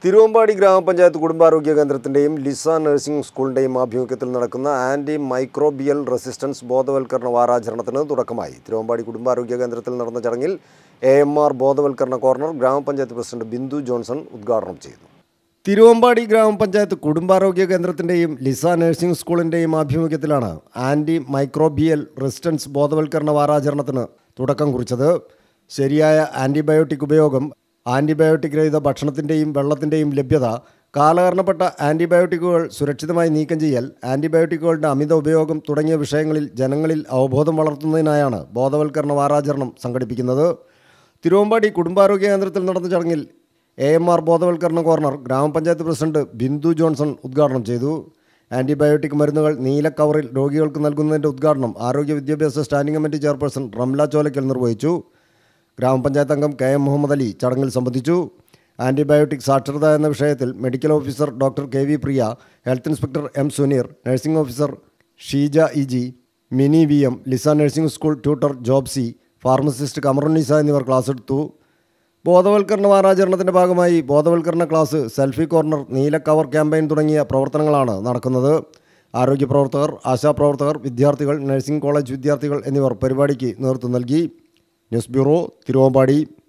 തിരുവമ്പാടി ഗ്രാമപഞ്ചായത്ത് കുടുംബാരോഗ്യ കേന്ദ്രത്തിൻ്റെയും Lisa nursing സ്കൂളിൻ്റെയും ആഭിമുഖ്യത്തിൽ നടക്കുന്ന ആൻറ്റി മൈക്രോബിയൽ റെസിസ്റ്റൻസ് ബോധവൽക്കരണ വാരാചരണത്തിന് തുടക്കമായി. തിരുവമ്പാടി കുടുംബാരോഗ്യ കേന്ദ്രത്തിൽ നടന്ന ചടങ്ങിൽ AMR ബോധവൽക്കരണ കോർണർ ഗ്രാമപഞ്ചായത്ത് പ്രസിഡന്റ് ബിന്ദു ജോൺസൺ ഉദ്ഘാടനം ചെയ്തു. തിരുവമ്പാടി ഗ്രാമപഞ്ചായത്ത് കുടുംബാരോഗ്യ കേന്ദ്രത്തിൻ്റെയും ലിസ നഴ്സിംഗ് സ്കൂളിൻ്റെയും ആഭിമുഖ്യത്തിലാണ് ആൻറ്റി മൈക്രോബിയൽ റെസിസ്റ്റൻസ് ബോധവൽക്കരണ വാരാചരണത്തിന് തുടക്കം കുറിച്ചത്. ശരിയായ ആൻറ്റിബയോട്ടിക് ഉപയോഗം, ആൻറ്റിബയോട്ടിക് രഹിത ഭക്ഷണത്തിൻ്റെയും വെള്ളത്തിൻ്റെയും ലഭ്യത, കാലഹരണപ്പെട്ട ആൻറ്റിബയോട്ടിക്കുകൾ സുരക്ഷിതമായി നീക്കം ചെയ്യൽ, ആൻറ്റിബയോട്ടിക്കുകളുടെ അമിത ഉപയോഗം തുടങ്ങിയ വിഷയങ്ങളിൽ ജനങ്ങളിൽ അവബോധം വളർത്തുന്നതിനായാണ് ബോധവൽക്കരണ വാരാചരണം സംഘടിപ്പിക്കുന്നത്. തിരുവമ്പാടി കുടുംബാരോഗ്യ കേന്ദ്രത്തിൽ നടന്ന ചടങ്ങിൽ AMR ബോധവൽക്കരണ കോർണർ ഗ്രാമപഞ്ചായത്ത് പ്രസിഡന്റ് ബിന്ദു ജോൺസൺ ഉദ്ഘാടനം ചെയ്തു. ആൻറ്റിബയോട്ടിക് മരുന്നുകൾ നീല കവറിൽ രോഗികൾക്ക് നൽകുന്നതിൻ്റെ ഉദ്ഘാടനം ആരോഗ്യ വിദ്യാഭ്യാസ standing committee chairperson Ramla Cholakkal നിർവഹിച്ചു. ഗ്രാമപഞ്ചായത്ത് അംഗം KM മുഹമ്മദ് അലി ചടങ്ങിൽ സംബന്ധിച്ചു. ആൻറ്റിബയോട്ടിക് സാക്ഷരത എന്ന വിഷയത്തിൽ medical officer doctor KV Priya, health inspector M Suneer, nursing officer Sheeja EG, Mini VM, Lisa nursing school tutor Jobsy, pharmacist Kamarunnisa എന്നിവർ ക്ലാസ് എടുത്തു. ബോധവൽക്കരണ വാരാചരണത്തിൻ്റെ ഭാഗമായി ബോധവൽക്കരണ ക്ലാസ്, സെൽഫി കോർണർ, നീല കവർ ക്യാമ്പയിൻ തുടങ്ങിയ പ്രവർത്തനങ്ങളാണ് നടക്കുന്നത്. ആരോഗ്യ പ്രവർത്തകർ, ആശാപ്രവർത്തകർ, വിദ്യാർത്ഥികൾ, നഴ്സിംഗ് കോളേജ് വിദ്യാർത്ഥികൾ എന്നിവർ പരിപാടിക്ക് നേതൃത്വം നൽകി. News bureau, Thiruvambady.